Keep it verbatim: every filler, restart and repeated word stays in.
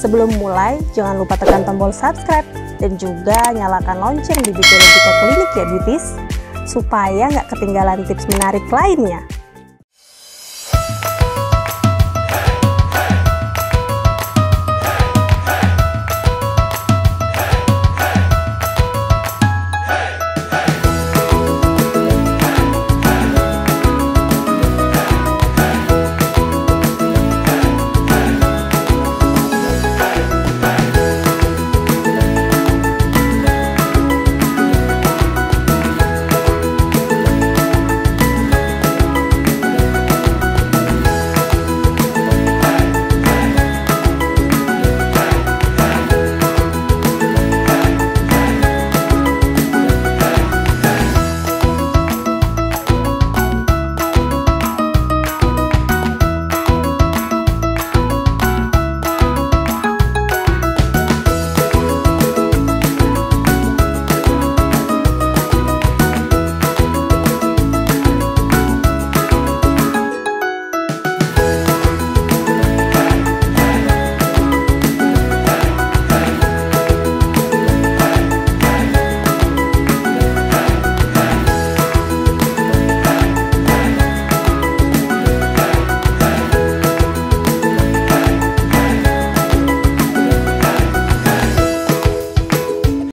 Sebelum mulai, jangan lupa tekan tombol subscribe dan juga nyalakan lonceng di Biologika Klinik ya beauties, supaya nggak ketinggalan tips menarik lainnya.